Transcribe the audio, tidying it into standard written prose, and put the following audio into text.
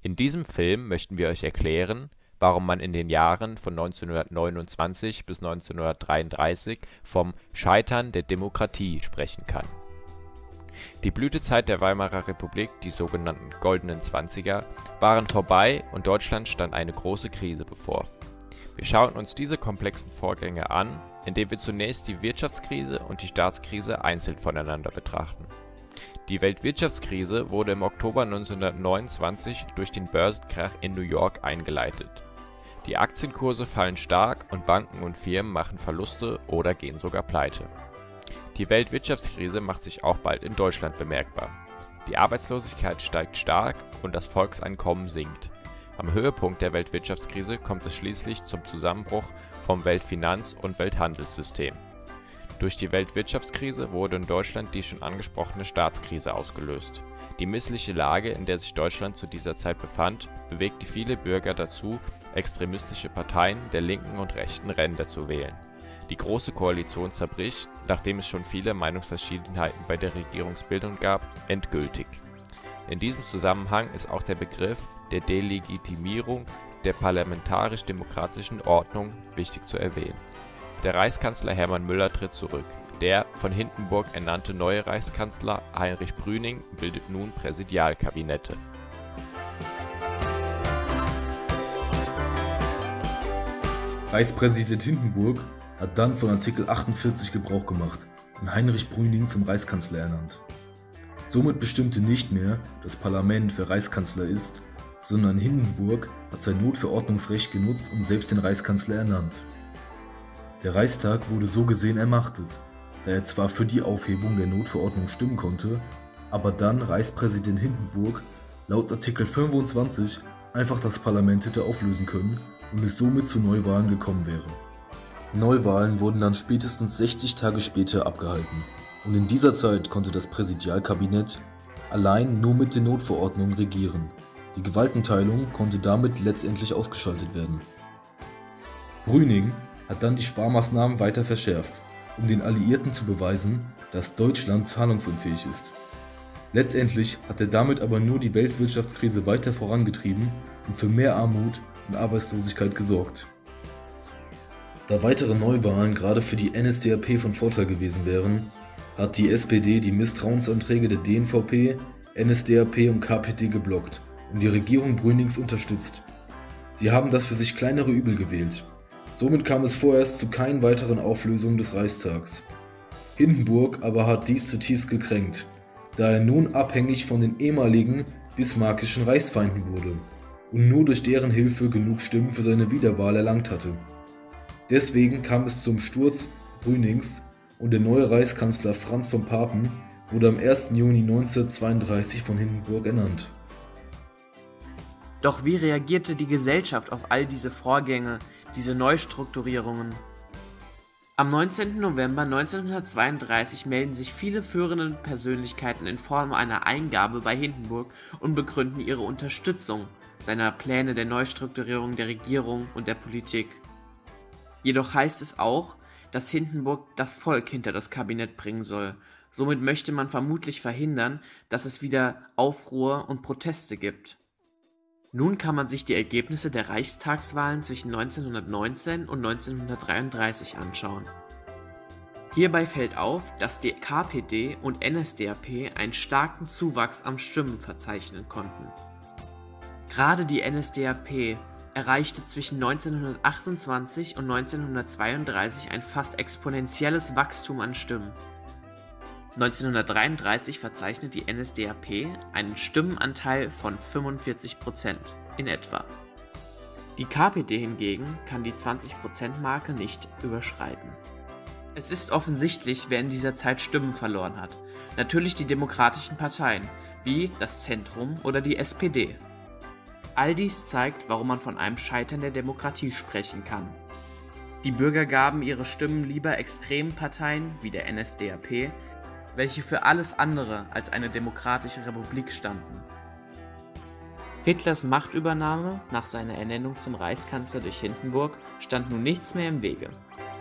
In diesem Film möchten wir euch erklären, warum man in den Jahren von 1929 bis 1933 vom Scheitern der Demokratie sprechen kann. Die Blütezeit der Weimarer Republik, die sogenannten Goldenen Zwanziger, waren vorbei und Deutschland stand eine große Krise bevor. Wir schauen uns diese komplexen Vorgänge an, indem wir zunächst die Wirtschaftskrise und die Staatskrise einzeln voneinander betrachten. Die Weltwirtschaftskrise wurde im Oktober 1929 durch den Börsenkrach in New York eingeleitet. Die Aktienkurse fallen stark und Banken und Firmen machen Verluste oder gehen sogar pleite. Die Weltwirtschaftskrise macht sich auch bald in Deutschland bemerkbar. Die Arbeitslosigkeit steigt stark und das Volkseinkommen sinkt. Am Höhepunkt der Weltwirtschaftskrise kommt es schließlich zum Zusammenbruch vom Weltfinanz- und Welthandelssystem. Durch die Weltwirtschaftskrise wurde in Deutschland die schon angesprochene Staatskrise ausgelöst. Die missliche Lage, in der sich Deutschland zu dieser Zeit befand, bewegte viele Bürger dazu, extremistische Parteien der linken und rechten Ränder zu wählen. Die Große Koalition zerbricht, nachdem es schon viele Meinungsverschiedenheiten bei der Regierungsbildung gab, endgültig. In diesem Zusammenhang ist auch der Begriff der Delegitimierung der parlamentarisch-demokratischen Ordnung wichtig zu erwähnen. Der Reichskanzler Hermann Müller tritt zurück. Der von Hindenburg ernannte neue Reichskanzler Heinrich Brüning bildet nun Präsidialkabinette. Reichspräsident Hindenburg hat dann von Artikel 48 Gebrauch gemacht und Heinrich Brüning zum Reichskanzler ernannt. Somit bestimmte nicht mehr das Parlament, wer Reichskanzler ist, sondern Hindenburg hat sein Notverordnungsrecht genutzt und selbst den Reichskanzler ernannt. Der Reichstag wurde so gesehen ermachtet, da er zwar für die Aufhebung der Notverordnung stimmen konnte, aber dann Reichspräsident Hindenburg laut Artikel 25 einfach das Parlament hätte auflösen können und es somit zu Neuwahlen gekommen wäre. Neuwahlen wurden dann spätestens 60 Tage später abgehalten und in dieser Zeit konnte das Präsidialkabinett allein nur mit den Notverordnungen regieren. Die Gewaltenteilung konnte damit letztendlich ausgeschaltet werden. Brüning hat dann die Sparmaßnahmen weiter verschärft, um den Alliierten zu beweisen, dass Deutschland zahlungsunfähig ist. Letztendlich hat er damit aber nur die Weltwirtschaftskrise weiter vorangetrieben und für mehr Armut und Arbeitslosigkeit gesorgt. Da weitere Neuwahlen gerade für die NSDAP von Vorteil gewesen wären, hat die SPD die Misstrauensanträge der DNVP, NSDAP und KPD geblockt und die Regierung Brünings unterstützt. Sie haben das für sich kleinere Übel gewählt. Somit kam es vorerst zu keinen weiteren Auflösungen des Reichstags. Hindenburg aber hat dies zutiefst gekränkt, da er nun abhängig von den ehemaligen bismarckischen Reichsfeinden wurde und nur durch deren Hilfe genug Stimmen für seine Wiederwahl erlangt hatte. Deswegen kam es zum Sturz Brünings und der neue Reichskanzler Franz von Papen wurde am 1. Juni 1932 von Hindenburg ernannt. Doch wie reagierte die Gesellschaft auf all diese Vorgänge, diese Neustrukturierungen? Am 19. November 1932 melden sich viele führende Persönlichkeiten in Form einer Eingabe bei Hindenburg und begründen ihre Unterstützung seiner Pläne der Neustrukturierung der Regierung und der Politik. Jedoch heißt es auch, dass Hindenburg das Volk hinter das Kabinett bringen soll. Somit möchte man vermutlich verhindern, dass es wieder Aufruhr und Proteste gibt. Nun kann man sich die Ergebnisse der Reichstagswahlen zwischen 1919 und 1933 anschauen. Hierbei fällt auf, dass die KPD und NSDAP einen starken Zuwachs an Stimmen verzeichnen konnten. Gerade die NSDAP erreichte zwischen 1928 und 1932 ein fast exponentielles Wachstum an Stimmen. 1933 verzeichnet die NSDAP einen Stimmenanteil von 45% in etwa. Die KPD hingegen kann die 20%-Marke nicht überschreiten. Es ist offensichtlich, wer in dieser Zeit Stimmen verloren hat. Natürlich die demokratischen Parteien, wie das Zentrum oder die SPD. All dies zeigt, warum man von einem Scheitern der Demokratie sprechen kann. Die Bürger gaben ihre Stimmen lieber extremen Parteien wie der NSDAP, welche für alles andere als eine demokratische Republik standen. Hitlers Machtübernahme nach seiner Ernennung zum Reichskanzler durch Hindenburg stand nun nichts mehr im Wege.